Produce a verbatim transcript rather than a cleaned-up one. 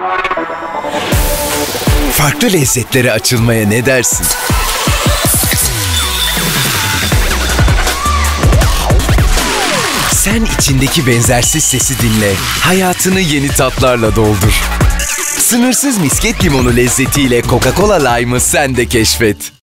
Farklı lezzetlere açılmaya ne dersin? Sen içindeki benzersiz sesi dinle, hayatını yeni tatlarla doldur. Sınırsız misket limonu lezzetiyle Coca-Cola Lime'ı sen de keşfet.